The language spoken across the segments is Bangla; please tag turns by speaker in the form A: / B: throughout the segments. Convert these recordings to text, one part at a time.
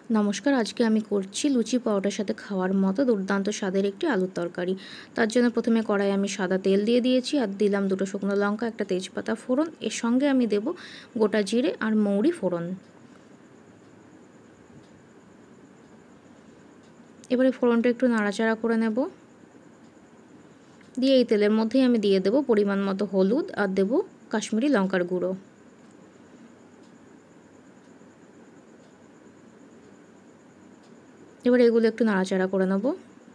A: নমস্কার, আজকে আমি করছি লুচি পরোটার সাথে খাওয়ার মতো দুর্দান্ত স্বাদের একটি আলুর তরকারি। তার জন্য প্রথমে কড়াইয়ে আমি সাদা তেল দিয়ে দিয়েছি আর দিলাম 2টো শুকনো লঙ্কা, একটা তেজপাতা ফোড়ন। এর সঙ্গে আমি দেব গোটা জিরে আর মৌরি ফোড়ন। এবারে ফোড়নটা একটু নাড়াচাড়া করে নেব। দিয়ে এই তেলের মধ্যেই আমি দিয়ে দেব পরিমাণ মতো হলুদ আর দেব কাশ্মীরি লঙ্কার গুঁড়ো। এবার এগুলো একটু নাড়াচাড়া করে নেব।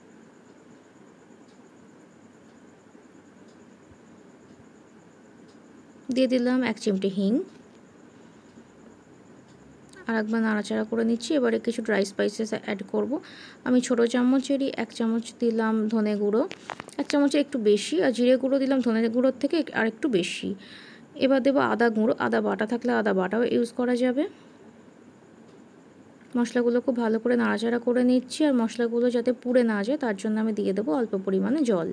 A: দিয়ে দিলাম 1 চিমটি হিং। আর একবার নাড়াচাড়া করে নিচ্ছি। এবারে কিছু ড্রাই স্পাইসেস অ্যাড করব। আমি ছোটো চামচেরই 1 চামচ দিলাম ধনে গুঁড়ো, 1 চামচের একটু বেশি, আর জিরে গুঁড়ো দিলাম ধনে গুঁড়োর থেকে আর একটু বেশি। এবার দেবো আদা গুঁড়ো, আদা বাটা থাকলে আদা বাটাও ইউজ করা যাবে। মশলাগুলো খুব ভালো করে নাড়াচাড়া করে নিচ্ছি, আর মশলাগুলো যাতে পুড়ে না যায় তার জন্য আমি দিয়ে দেবো অল্প পরিমাণে জল।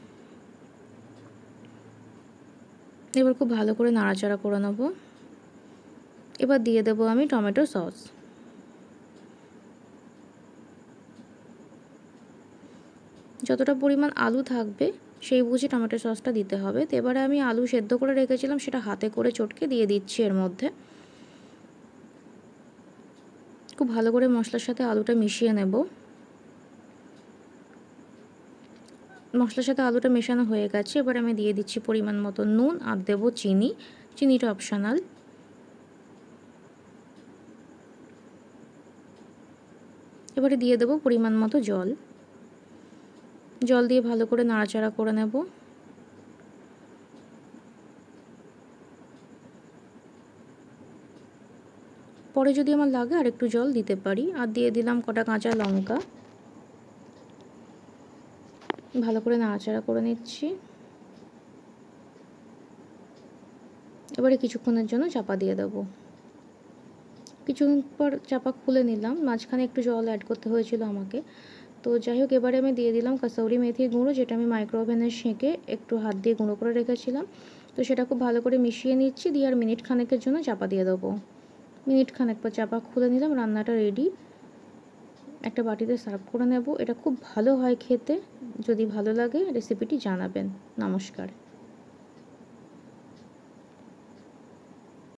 A: এবার খুব ভালো করে নাড়াচাড়া করে নেব। এবার দিয়ে দেবো আমি টমেটো সস। যতটা পরিমাণ আলু থাকবে সেই বুঝে টমেটো সসটা দিতে হবে। তো এবারে আমি আলু সেদ্ধ করে রেখেছিলাম সেটা হাতে করে চটকে দিয়ে দিচ্ছি এর মধ্যে। খুব ভালো করে মশলার সাথে আলুটা মিশিয়ে নেব। মশলার সাথে আলুটা মেশানো হয়ে গেছে। এবার আমি দিয়ে দিচ্ছি পরিমাণ মতো নুন আর দেবো চিনি। চিনিটা অপশনাল। এবারে দিয়ে দেবো পরিমাণ মতো জল। জল দিয়ে ভালো করে নাড়াচাড়া করে নেব। পরে যদি আমার লাগে আর একটু জল দিতে পারি। আর দিয়ে দিলাম কটা কাঁচা লঙ্কা। ভালো করে নাড়াচাড়া করে নিচ্ছি। এবারে কিছুক্ষণের জন্য চাপা দিয়ে দেবো। কিছুক্ষণ পর চাপা খুলে নিলাম। মাঝখানে একটু জল অ্যাড করতে হয়েছিল আমাকে। তো যাই হোক, এবারে আমি দিয়ে দিলাম কাসৌরি মেথির গুঁড়ো, যেটা আমি মাইক্রো ওভেনে সেঁকে একটু হাত দিয়ে গুঁড়ো করে রেখেছিলাম। তো সেটা খুব ভালো করে মিশিয়ে নিচ্ছি। দিয়ে আর মিনিট খানেকের জন্য চাপা দিয়ে দেবো। মিনিট খানেক পর চাপা খুলে নিলাম। রান্নাটা রেডি। একটা বাটিতে সার্ভ করে নেব। এটা খুব ভালো হয় খেতে। যদি ভালো লাগে রেসিপিটি জানাবেন। নমস্কার।